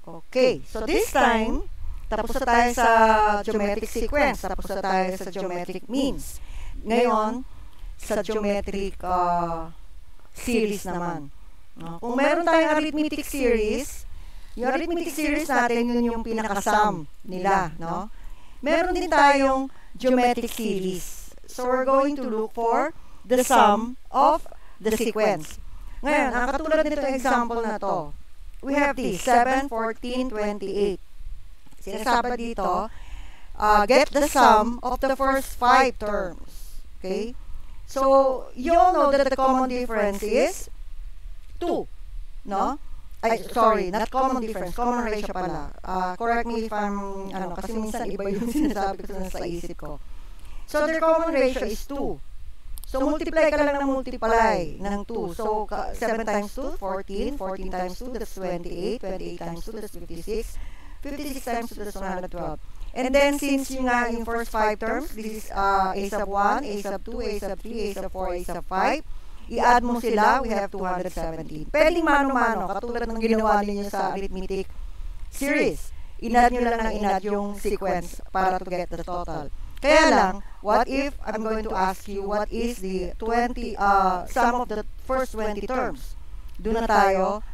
Okay, so this time, tapos na tayo sa geometric sequence, tapos na tayo sa geometric means. Ngayon, sa geometric series naman. No? Kung meron tayong arithmetic series, yung arithmetic series natin, yun yung pinaka-sum nila. No? Meron din tayong geometric series. So, we're going to look for the sum of the sequence. Ngayon, ang katulad nito example na to, we have this, 7, 14, 28. Sinasabi dito, get the sum of the first 5 terms. Okay? So, you all know that the common difference is 2. No? Ay, sorry, not common difference, common ratio pala. Correct me if I'm, kasi minsan iba yung sinasabi ko sa isip ko. So, their common ratio is 2. So, multiply ka lang ng multiply ng 2. So, 7 times 2, 14. 14 times 2, that's 28. 28 times 2, that's 56. 56 times 2, that's 112. And then, since yung nga yung first 5 terms, this is a sub 1, a sub 2, a sub 3, a sub 4, a sub 5. I-add mo sila, we have 217. Pwedeng mano-mano, katulad ng ginawa ninyo sa arithmetic series. In-add nyo lang ng in-add yung sequence para to get the total. Kaya lang, what if I'm going to ask you what is the sum of the first 20 terms? Doon na tayo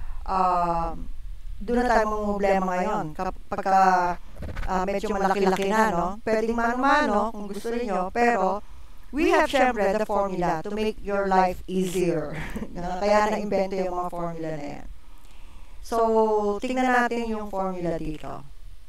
problema ngayon. Kapag medyo malaki-laki na, no? Pwedeng mano-mano kung gusto niyo, pero we have syempre the formula to make your life easier. Kaya na-invento yung mga formula na yan. So, tingnan natin yung formula dito.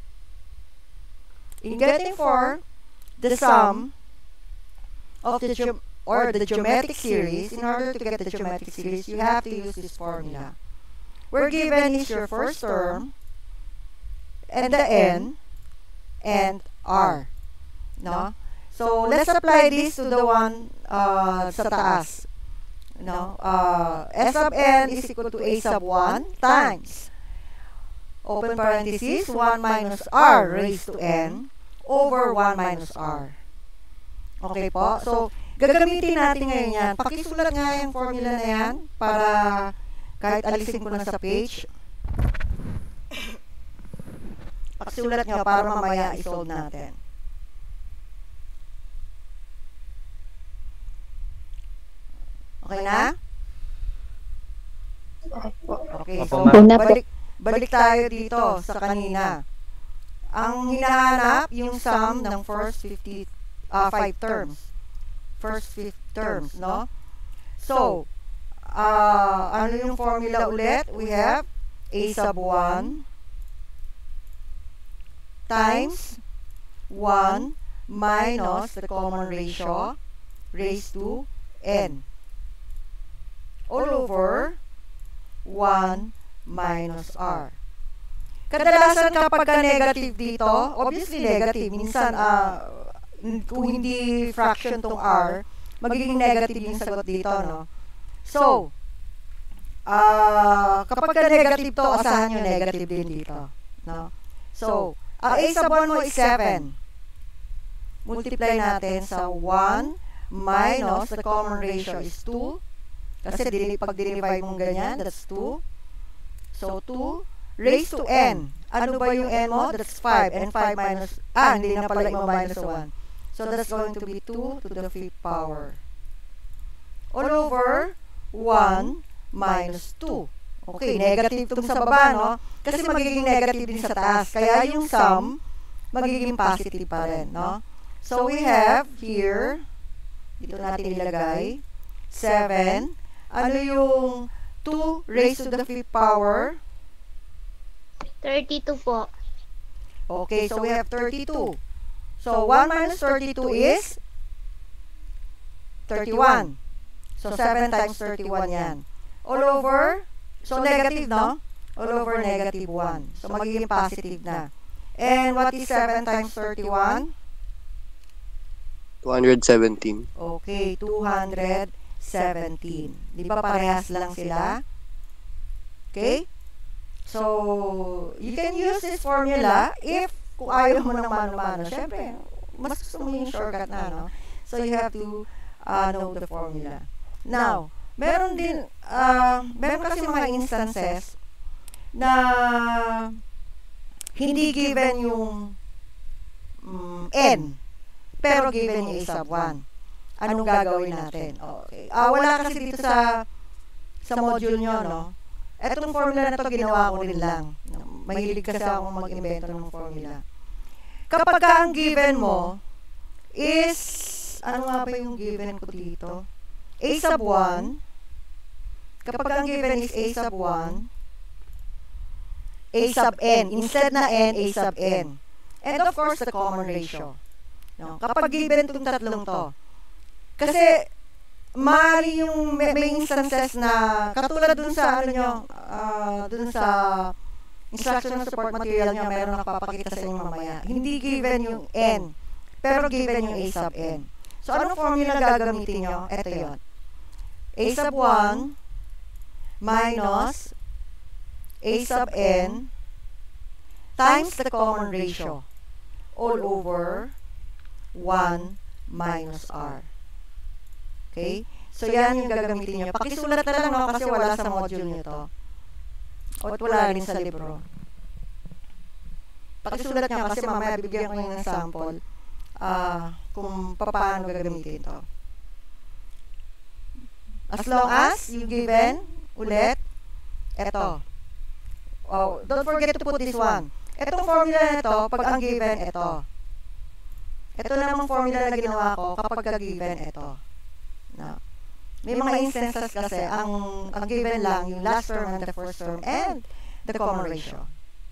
In getting for the sum of the geometric series, in order to get the geometric series, you have to use this formula. We're given is your first term, and the n, and r. No? So, let's apply this to the one sa taas. No? S sub n is equal to a sub 1 times, open parenthesis, 1 minus r raised to n, over 1 minus r. Okay po? So, gagamitin natin ngayon yan. Pakisulat nga yung formula na yan para kahit alisin ko na sa page. Pakisulat nyo para mamaya isolve natin. Okay na? Okay, so balik tayo dito sa kanina. Ang hinahanap, yung sum ng first 5 terms. First 5 terms, no? So, ano yung formula ulit? We have a sub 1 times 1 minus the common ratio raised to n all over 1 minus r. Kadalasan kapag negative dito, obviously negative, minsan kung hindi fraction tong r, magiging negative yung sagot dito, no? So, kapag negative to, asahan nyo negative din dito, no? So, a sub 1 mo is 7. Multiply natin sa 1 minus the common ratio is 2. Kasi pag dinivide mong ganyan, that's 2. So, 2 raised to n. Ano ba yung n mo? That's 5. And 5 minus, hindi na pala i-minus 1. So, that's going to be 2 to the 5th power. All over 1 minus 2. Okay, negative itong sa baba, no? Kasi magiging negative din sa taas. Kaya yung sum, magiging positive pa rin, no? So, we have here, dito natin ilagay, 7. Ano yung 2 raised to the 5th power? 32 po. Okay, so we have 32. So, 1 minus 32 is 31. So, 7 times 31 yan. All over, so negative, no? All over negative 1. So, magiging positive na. And what is 7 times 31? 217. Okay, 217. Di ba parehas lang sila? Okay? So, you can use this formula if kung ayaw mo ng mano-mano. Siyempre, mas gusto mo yung shortcut na, no? So, you have to know the formula. Now, meron din, meron kasi mga instances na Hindi given yung n, pero given yung a sub 1. Anong gagawin natin? Okay. Wala kasi dito sa module nyo, no? Etong formula na to ginawa ko rin lang. Mahilig kasi akong mag-invento ng formula. Kapag ang given mo is, ano nga ba yung given ko dito? A sub 1. Kapag ang given is a sub 1, a sub n. Instead na n, a sub n. And of course, the common ratio. No? Kapag given itong tatlong to. Kasi, maaari yung may instances na, katulad dun sa, dun sa instructional support material nyo, meron nakapapakita sa inyo mamaya. Hindi given yung n, pero given yung a sub n. So, anong formula gagamitin nyo? Ito yun. A sub 1 minus a sub n times the common ratio all over 1 minus r. Okay? So, yan yung gagamitin nyo. Pakisulat na lang, no? Kasi wala sa module nyo to. O wala rin sa libro. Pakisulat nyo kasi mamaya bibigyan ko ng sample kung paano gagamitin to. As long as you given ulit, eto. Don't forget to put this one. Etong formula na ito, pag ang given, eto. Ito namang formula na ginawa ko kapag given, eto. No. May mga instances kasi ang given lang yung last term and the first term and the common ratio.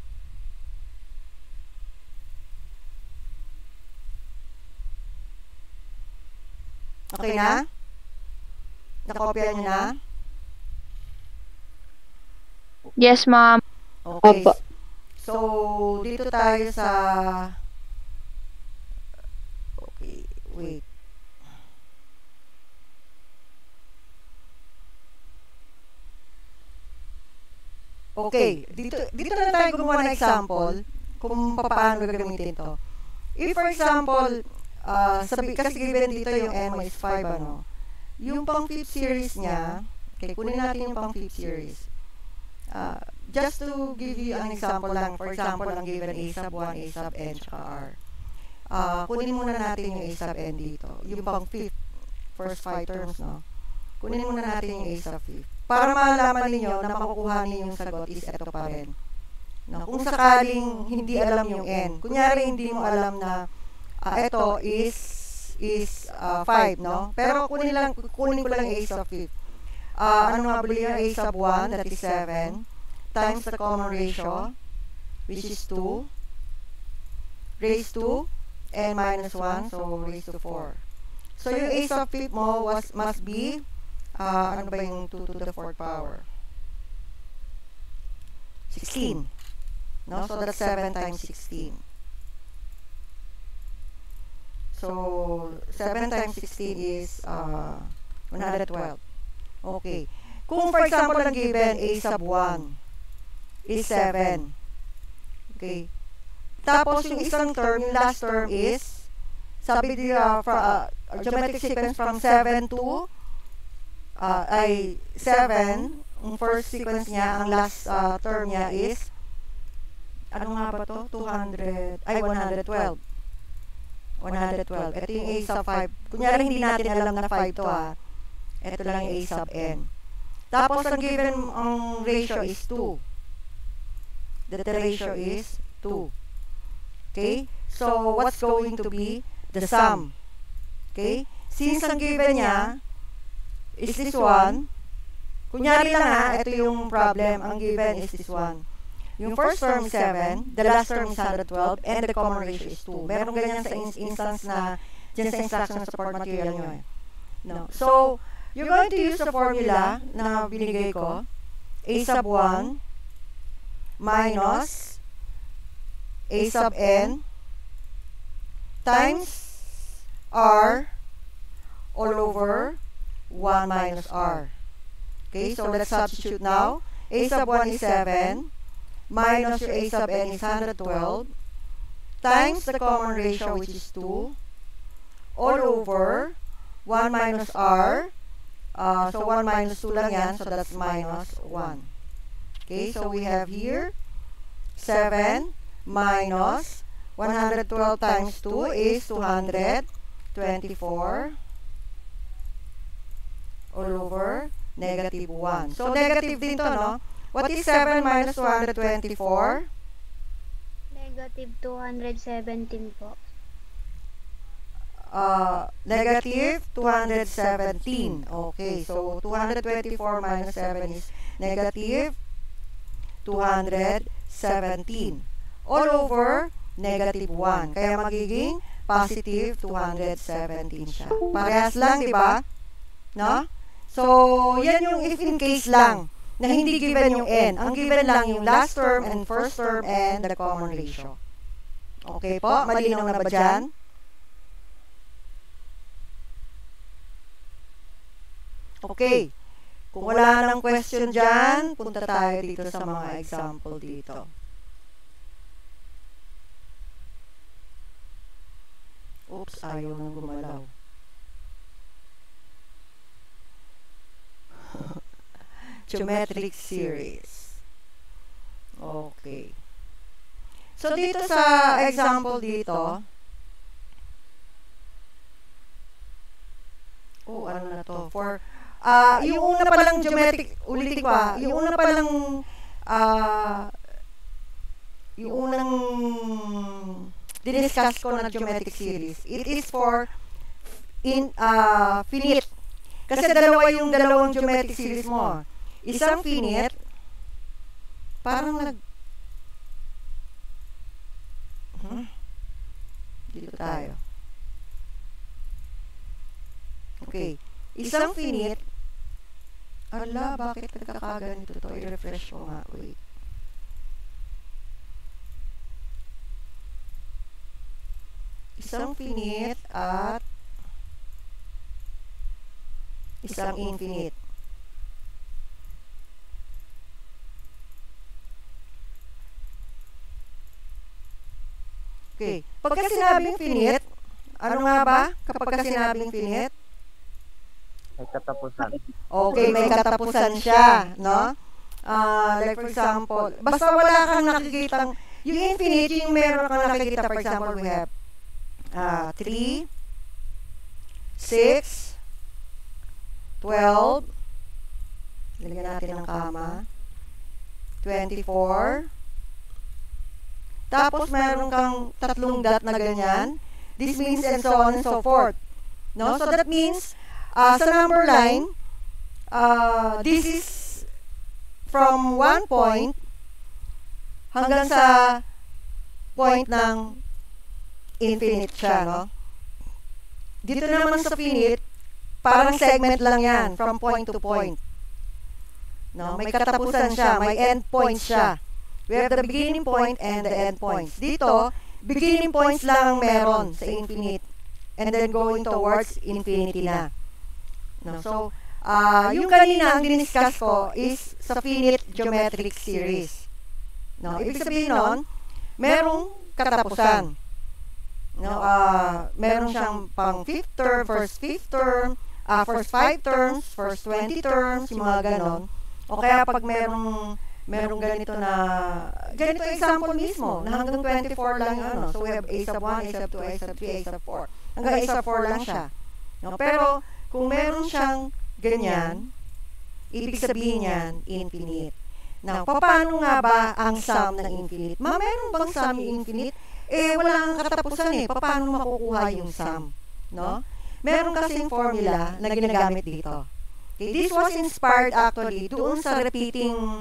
Okay na? Nakopya nyo na? Yes, ma'am. Okay. So, dito tayo sa... Okay, wait. Okay, dito na tayo gumawa ng example kung paano gagamitin to. If for example, kasi given dito yung n is 5, ano, yung pang 5th series niya, okay, kunin natin yung pang 5th series. Just to give you an example lang, for example, ang given a sub 1, a sub n, tsaka r. Kunin muna natin yung a sub n dito, yung pang 5th, first 5 terms, no? Kunin muna natin yung a sub 5th. Para malaman niyo na makukuha niyo yung sagot is ito pa rin. No? Kung sakaling hindi alam yung n, kunyari hindi mo alam na ito is 5, no? Pero kunin ko lang a sub 5. Ano nga ba yung a sub 1, that is 7, times the common ratio, which is 2, raised to n minus 1, so raised to 4. So yung a sub 5 mo must be ano ba yung 2 to the 4th power? 16. No? So, that's 7 times 16. So, 7 times 16 is 112. Okay. Kung, for example, ang given a sub 1 is 7. Okay. Tapos, yung isang term, yung last term is, sabi nila, geometric sequence from 7 to 7, ang first sequence niya, ang last term niya is, ano nga ba to? 112. 112. Ito yung a sub 5. Kunyari, hindi natin alam na 5 to, Ito lang yung a sub n. Tapos, ang given ang ratio is 2. The ratio is 2. Okay? So, what's going to be the sum? Okay? Since ang given niya is this one, kunyari lang ito yung problem, ang given is this one. Yung first term is 7, the last term is 112, and the common ratio is 2. Meron ganyan sa instance na dyan sa instructional support material nyo. No. So, you're going to use the formula na binigay ko, a sub 1 minus a sub n times r all over 1 minus r. Okay, so let's substitute now. A sub 1 is 7, minus your a sub n is 112, times the common ratio, which is 2, all over 1 minus r. So 1 minus 2 lang yan, so that's minus 1. Okay, so we have here 7 minus 112 times 2 is 224 all over negative 1. So, negative din to, no? What is 7 minus 224? Negative 217 po. Negative 217. Okay, so 224 minus 7 is negative 217 all over negative 1. Kaya magiging positive 217 siya. Parehas lang, di ba? No? So, yan yung if in case lang na hindi given yung n. Ang given lang yung last term and first term and the common ratio. Okay po? Malinaw na ba dyan? Okay. Kung wala nang question dyan, punta tayo dito sa mga example dito. Oops, ayaw nang gumalaw. Geometric series. Okay. So, dito sa example dito, ano na to? For, yung una palang geometric, ulitin ko yung una palang, yung unang diniscuss ko na geometric series, it is for finite. Kasi dalawang geometric series mo. Isang finite, parang dito tayo. Okay. Isang finite, bakit nagkakaganito to? I-refresh ko nga. Wait. Isang finite at isang infinite. Okay. Pagka sinabing finite, ano nga ba kapag sinabing finite? May katapusan. Okay, may katapusan siya, no? Like for example, basta wala kang nakikitang, yung infinite, yung meron kang nakikita, for example, we have 3, 6, 12, lagyan natin ng kama, 24, tapos meron kang tatlong dot na ganyan, this means and so on and so forth. No? So that means, sa number line, this is from one point hanggang sa point ng infinite siya, no? Dito naman sa finite, parang segment lang yan, from point to point. No? May katapusan siya, may end point siya. We have the beginning point and the end points. Dito, beginning points lang meron sa infinite. And then going towards infinity na. No? So, yung kanina ang diniscuss ko is sa finite geometric series. No? Ibig sabihin nun, merong katapusan. No? Meron siyang pang fifth term, first 5 terms, first 20 terms, yung mga ganon. O kaya pag merong ganito example mismo, na hanggang 24 lang yung ano. So, we have a sub 1, a sub 2, a sub 3, a sub 4. Hanggang a sub 4 lang siya. No? Pero, kung meron siyang ganyan, ibig sabihin yan, infinite. Now, paano nga ba ang sum ng infinite? Meron bang sum yung infinite? Wala kang katapusan paano makukuha yung sum? No? Meron kasing formula na ginagamit dito. Okay, this was inspired actually doon sa repeating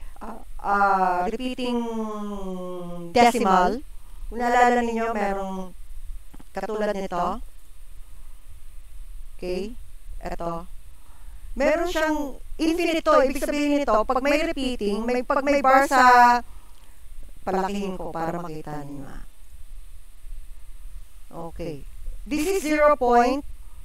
decimal. Kung naalala ninyo, merong katulad nito. Okay? Ito. Meron siyang infinite to. Ibig sabihin nito, pag may repeating, pag may bar sa palakihin ko para makita niyo. Okay. This is 0.1.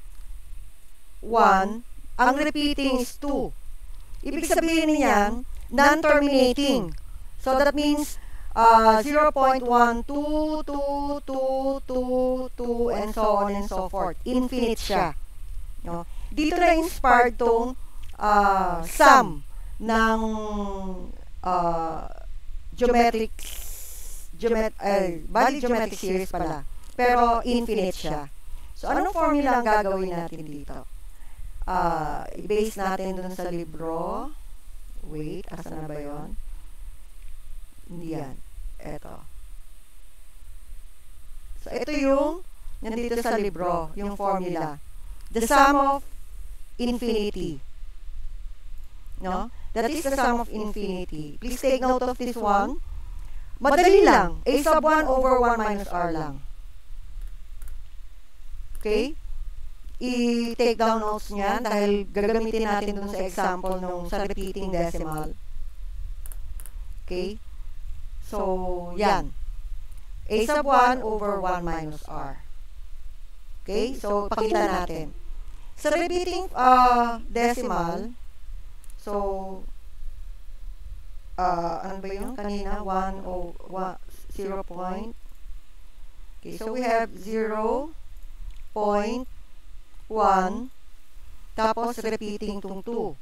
Ang repeating is 2. Ibig sabihin niyan, non-terminating. So that means 0.1, 2, 2, 2, 2, 2, and so on and so forth. Infinite siya. No? Dito na inspired tong sum ng valid geometric series pala. Pero infinite siya. So, anong formula ang gagawin natin dito? I-base natin dun sa libro. Wait, asan na ba yun? Hindi yan. Eto. So, ito yung nandito sa libro, yung formula. The sum of infinity. No? That is the sum of infinity. Please take note of this one. Madali lang. A sub 1 over 1 minus r lang. Okay? I-take down notes niyan dahil gagamitin natin dun sa example nung sa repeating decimal. Okay? So, yan. A sub 1 over 1 minus r. Okay? So, pakita natin. Sa repeating decimal, so, ano ba yun? Kanina, 0 point. Okay, so we have 0.1, tapos repeating itong 2.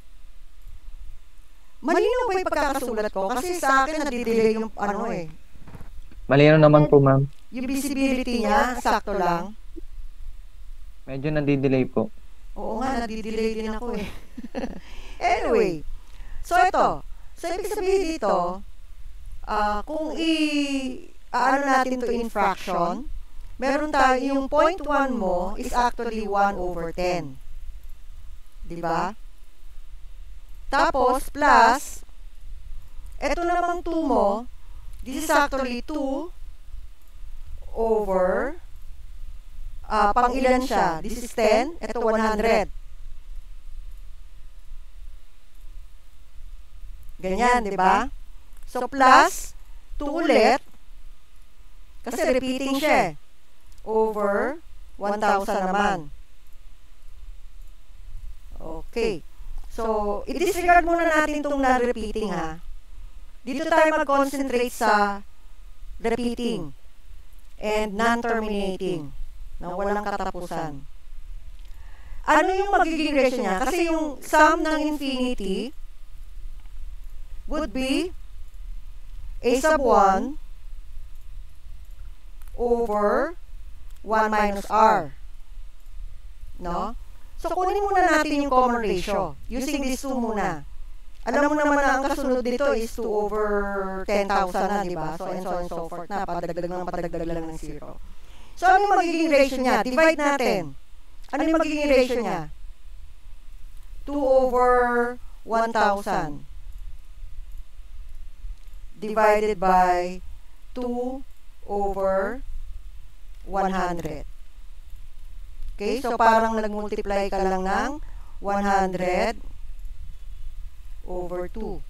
Malinaw ba yung pagkakasulat ko? Kasi sa akin, nadidelay yung Malino naman po, ma'am. yung visibility niya, sakto lang. Medyo nadidelay po. Oo nga, nadidelay din ako eh. Anyway, so ito. So, ibig sabihin dito, kung ano natin to in fraction, meron tayo, yung 0.1 mo is actually 1 over 10. Diba? Tapos, plus, ito namang 2 mo, this is actually 2 over, pang ilan siya? This is 10, ito 100. Ganyan, di ba? So, plus, 2 ulit, kasi repeating siya, over 1,000 naman. Okay. So, i-disregard muna natin itong non-repeating, ha? Dito tayo mag-concentrate sa repeating and non-terminating, na walang katapusan. Ano yung magiging ratio niya? Kasi yung sum ng infinity would be a sub 1 over 1 minus r. No? So, kunin muna natin yung common ratio. Using this 2 muna. Alam mo naman na ang kasunod dito is 2 over 10,000 na, di ba? So, and so on and so forth na. Padagdag lang ng 0. So, ano yung magiging ratio niya? Divide natin. Ano yung magiging ratio niya? 2 over 1,000 divided by 2 over 100. Okay, so parang nag-multiply ka lang ng 100 over 2.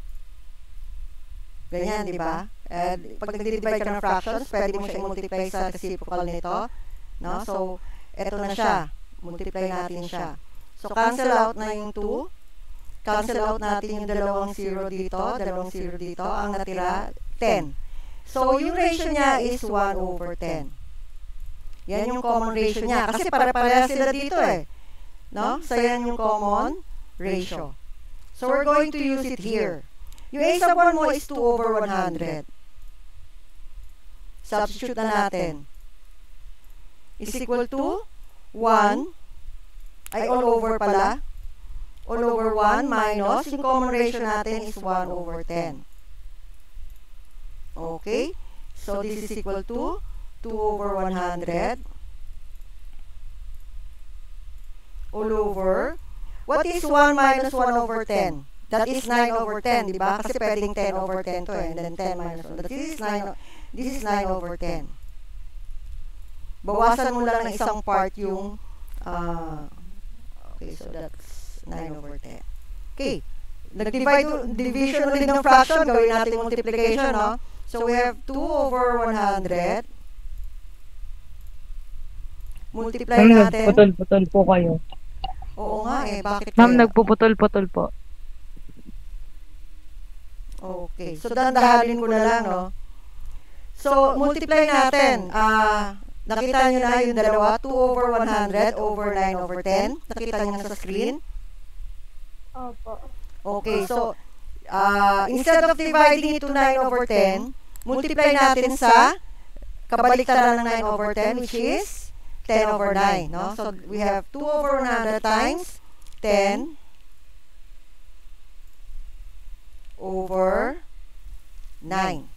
Ganyan, di ba? Pag nag-divide ka ng fractions, pwede mo siya i-multiply sa reciprocal nito. No? So, eto na siya. Multiply natin siya. So, cancel out na yung 2. Cancel out natin yung dalawang 0 dito, dalawang 0 dito. Ang natira, 10. So, yung ratio niya is 1 over 10. Yan yung common ratio niya. Kasi pare-pareha sila dito eh. No? So, yan yung common ratio. So, we're going to use it here. Yung a sub 1 mo is 2 over 100. Substitute na natin. Is equal to 1, ay all over pala. All over 1 minus, yung common ratio natin is 1 over 10. Okay? So, this is equal to 2 over 100 all over, what is 1 minus 1 over 10? That is 9 over 10, di ba? Kasi pwedeng 10 over 10 to eh. And then 10 minus 1. This is 9 over 10. Bawasan mo lang ng isang part yung, okay, so that's 9 over 10. Okay. Division ulit ng fraction, gawin natin multiplication, no? So, we have 2 over 100. Multiply Ma'am, natin. nagputol-putol po kayo. Oo nga eh, bakit Ma'am, kaya? nagpuputol-putol po. Okay, so dandahalin ko na lang, no? So, multiply natin. Nakita nyo na yung dalawa, 2 over 100 over 9 over 10. Nakita nyo na sa screen? Opo. Okay, so, instead of dividing it to 9 over 10, multiply natin sa kabaliktaran ng 9 over 10, which is 10 over 9, no? So, we have 2 over 100 times 10 over 9.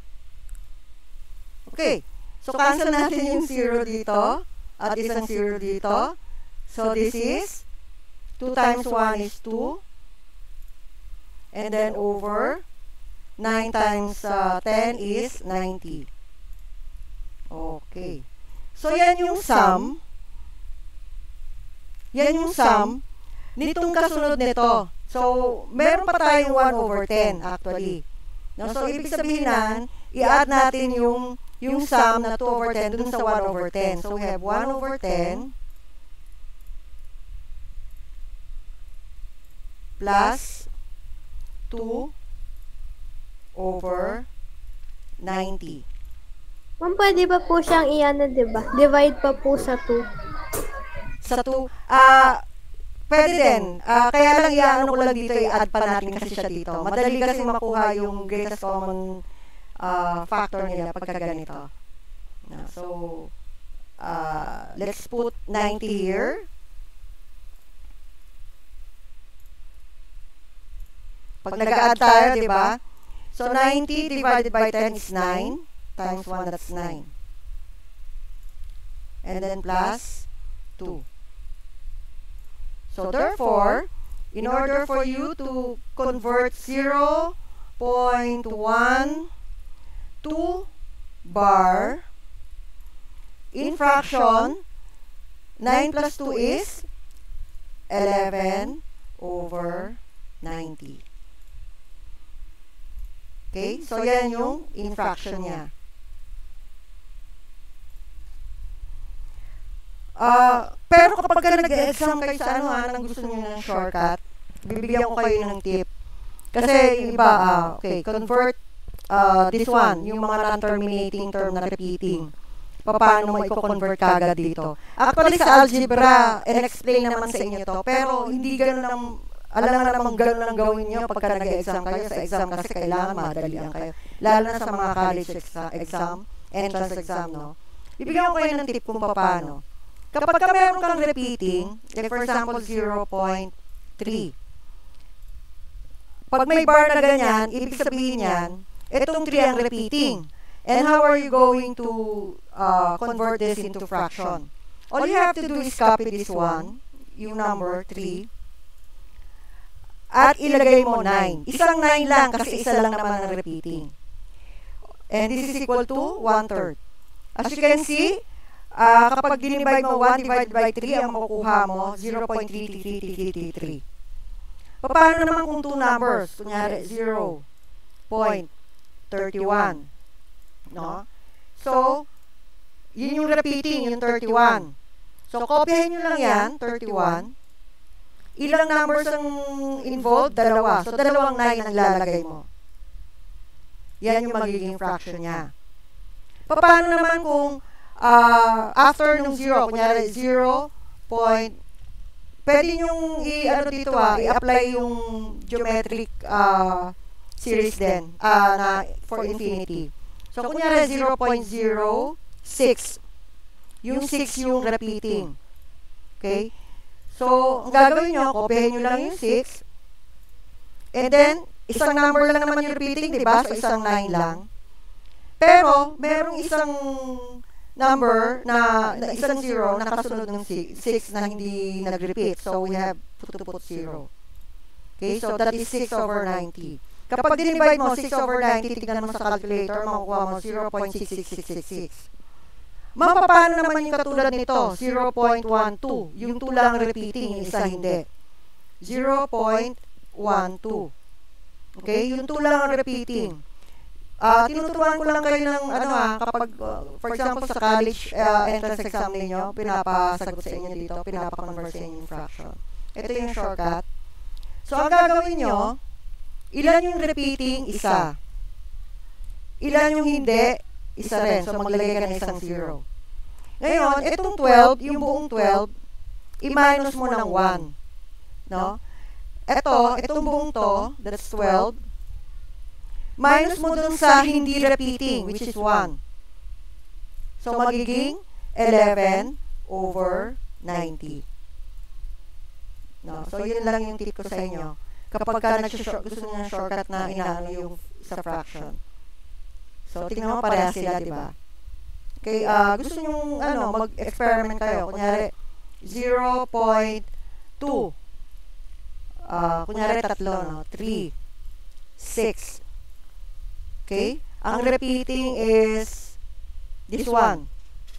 Okay. So, cancel natin yung 0 dito at isang 0 dito. So, this is 2 times 1 is 2. And then over 9 times 10 is 90. Okay. So, yan yung sum. Yan yung sum nitong kasunod nito. So, meron pa tayong 1 over 10 actually. No? So, ibig sabihin na, i-add natin yung sum na 2 over 10 dun sa 1 over 10. So, we have 1 over 10 plus 2 over 90. Ma'am, pwede ba po siyang iyan, diba? Divide pa po sa 2. Sa 2, pwede din. Kaya lang i-ano ko lang dito, i-add pa natin kasi siya dito. Madali kasi makuha yung greatest common factor nila pagka ganito. So, let's put 90 here. Pag nag-add tayo, di ba? So, 90 divided by 10 is 9. Times 1, that's 9. And then plus 2. So, therefore, in order for you to convert 0.1 to bar in fraction, 9 plus 2 is 11 over 90. Okay? So, yan yung in fraction niya. Pero kapag ka nag-exam kayo sa anong gusto niyo ng shortcut, bibigyan ko kayo ng tip. Kasi yung iba, okay, convert this one, yung mga non-terminating term na repeating. Paano mo i-convert kagad dito? Actually, sa algebra, and-explain naman sa inyo to, pero hindi ganun ang, alam nga namang ganun ang gawin nyo pagka nag-exam kayo sa exam kasi kailangan madalian kayo. Lalo na sa mga college exam, entrance exam, no? Bibigyan ko kayo ng tip kung paano. Kapag ka meron kang repeating, like for example, 0.3. Pag may bar na ganyan, ibig sabihin yan, itong 3 ang repeating. And how are you going to convert this into fraction? All you have to do is copy this one, yung number 3, at ilagay mo 9. Isang 9 lang kasi isa lang naman ang repeating. And this is equal to 1/3. As you can see, kapag dinivide mo 1 divided by 3, ang makukuha mo, 0.33333. Paano naman kung 2 numbers? Kunyari, 0.31. No? So, yun yung repeating, yung 31. So, kopyahin nyo lang yan, 31. Ilang numbers ang involved? Dalawa. So, dalawang 9 ang lalagay mo. Yan yung magiging fraction niya. Paano naman kung after nung 0, kunyari 0. Pwede nyong i-apply yung geometric series din na for infinity. So, kunyari 0.06. Yung 6 yung repeating. Okay? So, ang gagawin nyo, kopyahin nyo lang yung 6. And then, isang number lang naman yung repeating, diba? So, isang 9 lang. Pero, merong isang number na isang 0 na kasunod ng 6 na hindi nag-repeat. So, we have to put 0. Okay? So, that is 6 over 90. Kapag dinivide mo 6 over 90, tignan mo sa calculator, makukuha mo 0.66666. Ma'am, paano naman yung katulad nito? 0.12. Yung 2 lang repeating, yung isa hindi. 0.12. Okay? Yung 2 lang ang repeating. Tinuturuan ko lang kayo ng kapag for example sa college entrance exam niyo, pinapasagot sa inyo dito, pinapakonvert sa inyo yung fraction. Ito yung shortcut. So, ang gagawin nyo, ilan yung repeating? Isa. Ilan yung hindi? Isa rin. So, maglagay ka ng isang 0. Ngayon, itong 12, yung buong 12, i-minus mo ng 1. No? Itong buong to, that's 12. minus mo dun sa hindi repeating, which is 1. So, magiging 11 over 90. No? So, yun lang yung tip ko sa inyo. Kapag ka gusto nyo ng shortcut na inaano yung sa fraction. So, tingnan mo pareha sila, di ba? Okay, gusto nyo, mag-experiment kayo. Kunyari, 0.2. Kunyari, 3, no? 3, 6. Okay? Ang repeating is this one.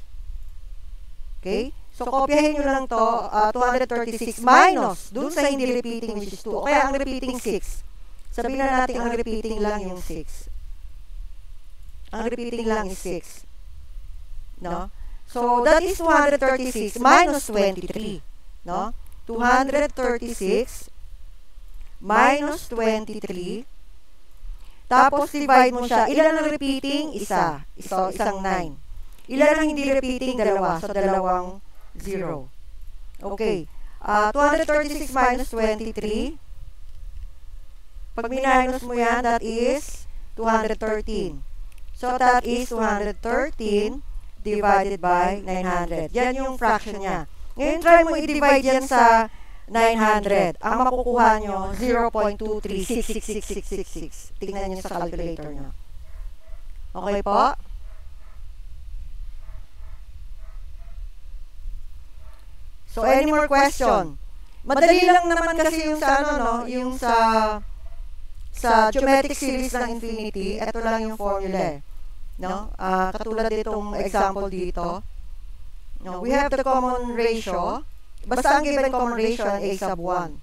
Okay? So, kopyahin nyo lang to, 236 minus dun sa hindi repeating, which is 2. O kaya ang repeating 6. Sabihin na natin ang repeating lang yung 6. Ang repeating lang is 6. No? So, that is 236 minus 23. No? 236 minus 23. Tapos, divide mo siya. Ilan ang repeating? Isa. So, isang 9. Ilan ang hindi repeating? Dalawa. So, dalawang 0. Okay. 236 minus 23. Pag minus mo yan, that is 213. So, that is 213 divided by 900. Yan yung fraction niya. Ngayon, try mo i-divide yan sa 900. Ang makukuha nyo, 0.2366666. Tingnan nyo sa calculator nyo. Okay po? So, any more question? Madali lang naman kasi yung sa yung sa geometric series ng infinity. Ito lang yung formula eh. No? Katulad ditong example dito. No, we have the common ratio. Basta ang given common ratio ay a sub 1.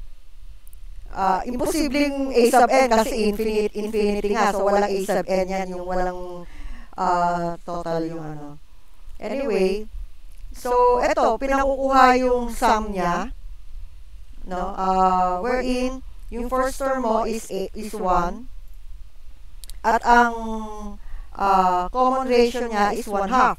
Imposibleng a sub n kasi infinity nga. So, walang a sub n yan. Yung walang total yung ano. Anyway, so, eto, pinakukuha yung sum niya. No? Wherein, yung first term mo is 1. At ang common ratio niya is 1/2.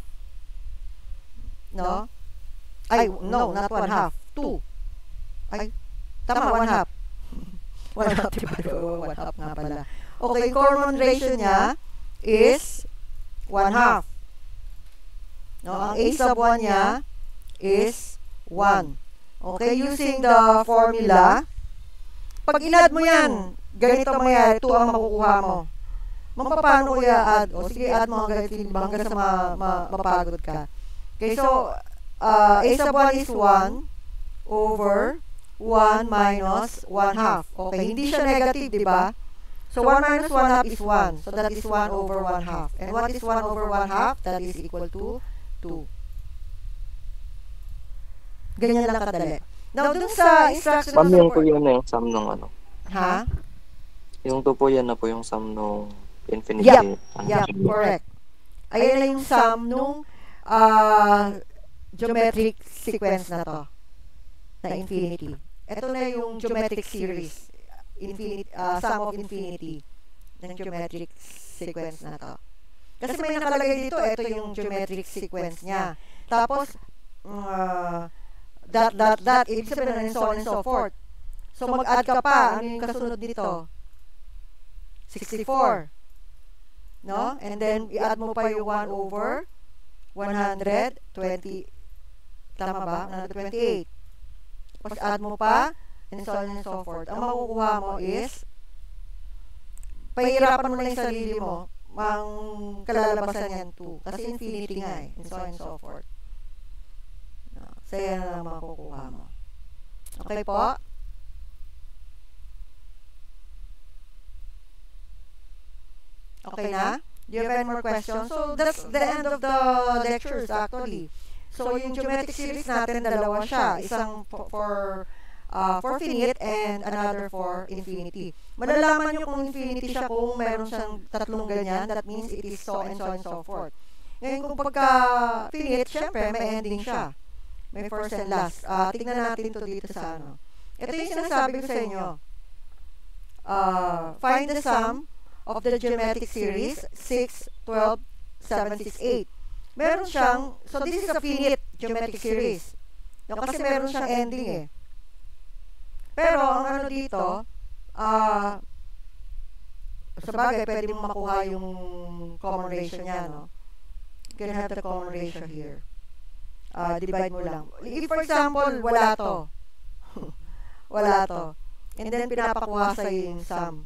No? Ay, no, not 1/2. 2. Ay, tama, 1/2. 1/2 divided by 1/2 nga pala. Okay, common ratio niya is 1/2. No, ang a sub 1 niya is 1. Okay, using the formula, pag inad mo yan, ganito mangyayari, 2 ang makukuha mo. Paano ko i-add? O sige, add mo hanggang sa mapagod ka. Okay, so, a sub 1 is 1 over 1 minus 1/2. Okay, hindi siya negative, di ba? So, 1 minus 1/2 is 1. So, that is 1 over 1/2. And what is 1 over 1/2? That is equal to 2. Ganyan lang kadali. Now, dun sa instruction Ma'am, yung po yun na yung sum nung ano. Ha? Yung 2 po yan na po yung sum nung infinity. Yep, correct. Ayan na yung sum nung geometric sequence na to. Na infinity. Ito na yung geometric series. Sum of infinity ng geometric sequence na to. Kasi may nakalagay dito, ito yung geometric sequence niya. Tapos, that, ibig sabihin na so on and so forth. So, mag-add ka pa. Ano yung kasunod dito? 64. No? And then, i-add mo pa yung 1 over 120. Tama ba? 128. Tapos, add mo pa, and so on and so forth. Ang makukuha mo is, pahirapan mo lang yung sarili mo, ang kalalabasan yan 2. Kasi infinity nga eh. And so on and so forth. No? So, yan na lang makukuha mo. Okay po? Okay na? Do you have any more questions? So, that's the end of the lectures actually. So, yung geometric series natin, dalawa siya. Isang for finite and another for infinity. Malalaman nyo kung infinity siya kung meron siyang tatlong ganyan. That means it is so and so and so forth. Ngayon, kung pagka finite, syempre, may ending siya. May first and last. Tignan natin to dito sa ano. Ito yung sinasabi ko sa inyo. Find the sum of the geometric series 6, 12, 7, 6, 8. Meron siyang, so this is a finite geometric series. No, kasi meron siyang ending eh. Pero, ang ano dito, Sa bagay, pwede mo makuha yung common ratio niya, no? You can have the common ratio here. Divide mo lang. If, for example, wala to. Wala to. And then, pinapakuha sa yung sum.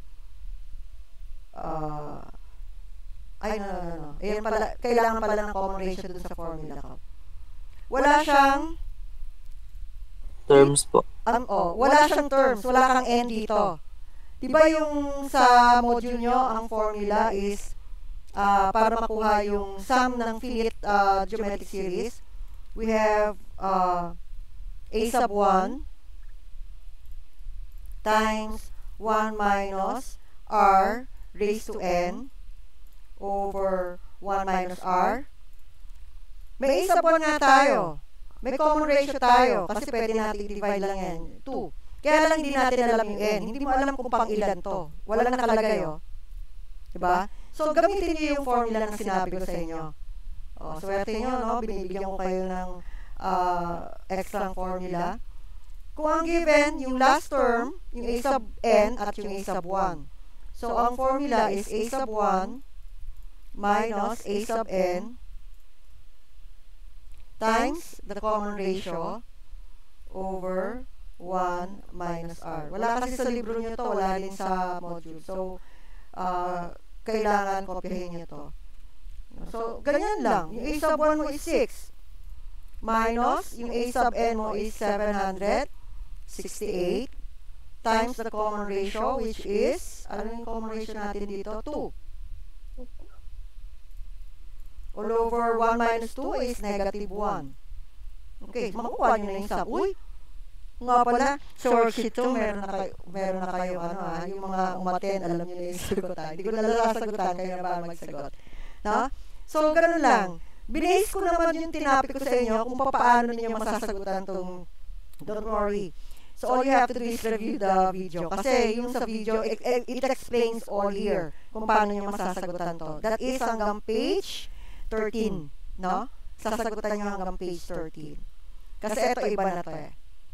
No. Ayan pala, kailangan pala ng common ratio dun sa formula ko. Wala siyang Terms po. wala siyang terms, wala kang n dito. Diba yung sa module nyo, ang formula is para makuha yung sum ng finite geometric series, we have a sub 1 times 1 minus r raised to n over 1 minus r. May a sub 1 nga tayo. May common ratio tayo kasi pwede natin i-divide lang yan. 2. Kaya lang hindi natin alam yung n. Hindi mo alam kung pang ilan to. Wala lang nakalagay, oh. Diba? So, gamitin niyo yung formula na sinabi ko sa inyo. Swerte nyo, no? Binibigyan ko kayo ng extra formula. Kung ang given, yung last term, yung a sub n at yung a sub 1. So, ang formula is a sub 1 minus a sub n times the common ratio over 1 minus r. Wala kasi sa libro nyo to, wala din sa module. So, kailangan kopyahin nyo to. So, ganyan lang. Yung a sub 1 mo is 6. Minus, yung a sub n mo is 768 times the common ratio, which is, ano yung common ratio natin dito? 2. All over 1 minus 2 is negative 1. Okay, makukuha nyo na yung sum. Uy, nga pala, short sheet to, meron na kayo, yung mga umaten, alam nyo na yung sagutan. Hindi ko na sasagutan, kayo na ba magsagot. No? So, ganun lang. Binase ko naman yung tinapik ko sa inyo kung paano ninyo masasagutan tong don't worry. So, all you have to do is review the video. Kasi yung sa video, it explains all here kung paano nyo masasagutan to. That is hanggang page 13, no? Sasagutan nyo hanggang page 13. Kasi ito, iba na to eh.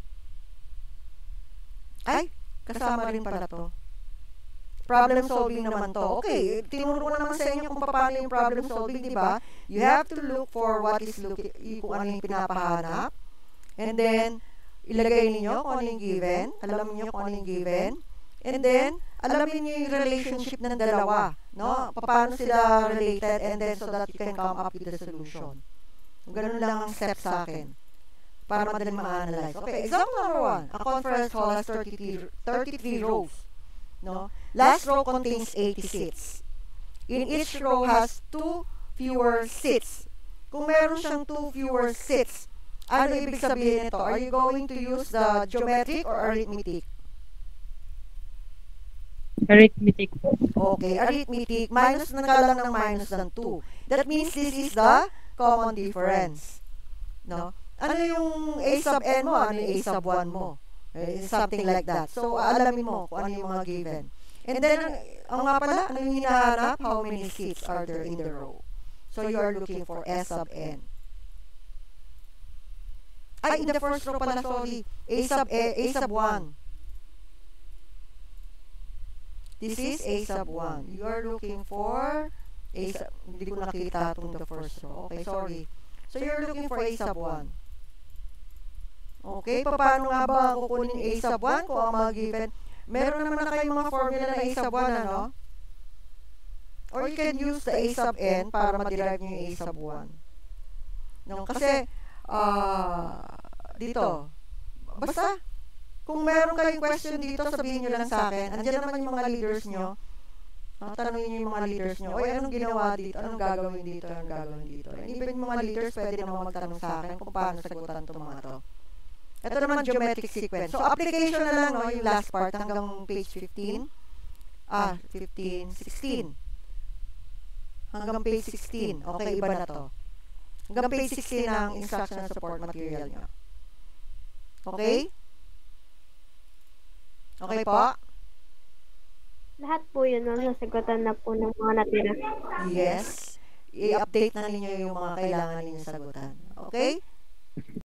Ay, kasama rin pala to. Problem solving naman to. Okay, tinuro ko naman sa inyo kung paano yung problem solving, di ba? You have to look for what is kung ano yung pinapahanap. And then, ilagay niyo kung ano yung given. Alam niyo kung ano yung given. And then, alamin niyo yung relationship ng dalawa. No? Paano sila related, and then so that you can come up with the solution. Ganun lang ang step sa akin para madaling ma-analyze. Okay, example number 1. A conference hall has 33 rows. No? Last row contains 80 seats. In each row has 2 fewer seats. Kung meron siyang 2 fewer seats, ano ibig sabihin nito? Are you going to use the geometric or arithmetic? Arithmetic po. Okay, arithmetic. Minus na ka lang ng minus ng 2. That means this is the common difference. No? Ano yung a sub n mo? Ano yung a sub 1 mo? Something like that. So, alamin mo kung ano yung mga given. And then, ang nga pala, ano yung hinahanap? How many seats are there in the row? So, you are looking for s sub n. Ay, in the first row pala, sorry. A sub 1. This is a sub 1. You are looking for a sub, hindi ko nakita itong the first row. Okay, sorry. So, you're looking for a sub 1. Okay, paano nga ba kukunin a sub 1 kung ang mga given? Meron naman na kayong mga formula na a sub 1, ano? Or you can use the a sub n para ma-derive nyo yung a sub 1. No, kasi, dito, basta, kung meron kayong question dito, sabihin nyo lang sa akin. Andiyan naman yung mga leaders nyo. Tanungin nyo yung mga leaders nyo. Oy, anong ginawa dito? Anong gagawin dito? Anong gagawin dito? And even yung mga leaders, pwede naman magtanong sa akin kung paano sagutan itong mga to. Ito naman, geometric sequence. So, application na lang, no, yung last part hanggang page 15. 16. Hanggang page 16. Okay, iba na to. Hanggang page 16 ang instructional support material nyo. Okay? Okay po? Lahat po yun, no? Nasagutan na po ng mga natira. Yes. I-update na ninyo yung mga kailangan ninyo sagutan. Okay?